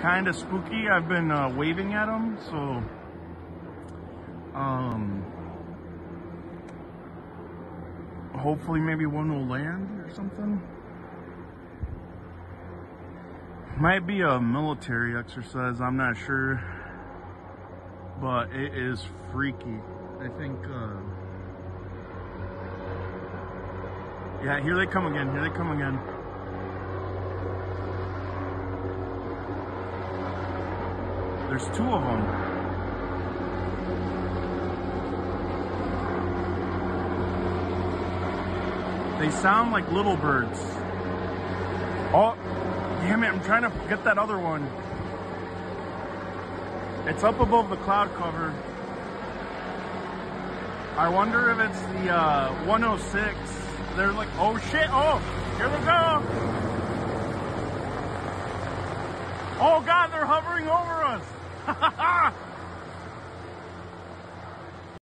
kind of spooky. I've been waving at them, so hopefully maybe one will land or something. Might be a military exercise, I'm not sure, but it is freaky. I think yeah, here they come again, There's two of them. They sound like little birds. Oh, damn it, I'm trying to get that other one. It's up above the cloud cover. I wonder if it's the 106. They're like, oh shit, oh, here we go. Oh God, they're hovering over us.